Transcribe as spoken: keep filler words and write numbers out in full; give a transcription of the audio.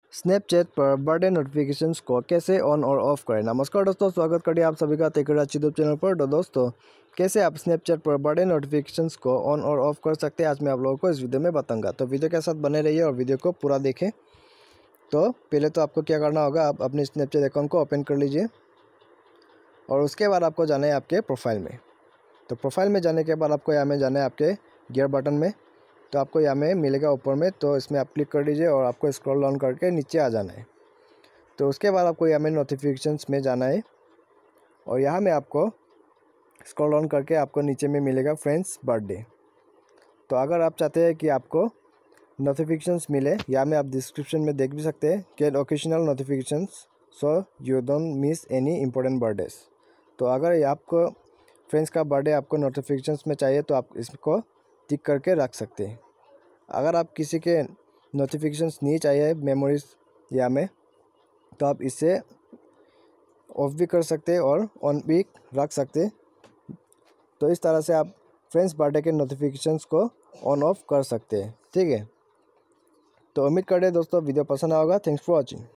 Snapchat पर birthday notifications को कैसे ऑन और ऑफ करें। नमस्कार दोस्तों, स्वागत करिए आप सभी का तेकराज यूट्यूब चैनल पर। तो दोस्तों, कैसे आप स्नैपचैट पर बर्थडे नोटिफिकेशंस को ऑन और ऑफ कर सकते हैं, आज मैं आप लोगों को इस वीडियो में बताऊंगा। तो वीडियो के साथ बने रहिए और वीडियो को पूरा देखें। तो पहले तो आपको क्या करना होगा, आप अपने स्नैपचैट अकाउंट को ओपन कर लीजिए और उसके बाद आपको जाना है आपके प्रोफाइल में। तो प्रोफाइल में जाने के बाद आपको यहाँ में जाना है आपके गियर बटन में। तो आपको यहाँ में मिलेगा ऊपर में, तो इसमें आप क्लिक कर दीजिए और आपको स्क्रॉल डाउन करके नीचे आ जाना है। तो उसके बाद आपको यहाँ में नोटिफिकेशंस में जाना है और यहाँ में आपको स्क्रॉल डाउन करके आपको नीचे में मिलेगा फ्रेंड्स बर्थडे। तो अगर आप चाहते हैं कि आपको नोटिफिकेशंस मिले, यहाँ में आप डिस्क्रिप्शन में देख भी सकते हैं, get occasional notifications so you don't miss any important birthdays. तो अगर आपको फ्रेंड्स का बर्थडे आपको नोटिफिकेशंस में चाहिए तो आप इसको टिक करके रख सकते हैं। अगर आप किसी के नोटिफिकेशंस नहीं चाहिए मेमोरीज या में, तो आप इसे ऑफ भी कर सकते हैं और ऑन भी रख सकते हैं। तो इस तरह से आप फ्रेंड्स बर्थडे के नोटिफिकेशंस को ऑन ऑफ कर सकते हैं। ठीक है, तो उम्मीद करते हैं दोस्तों वीडियो पसंद आएगा। Thanks for watching.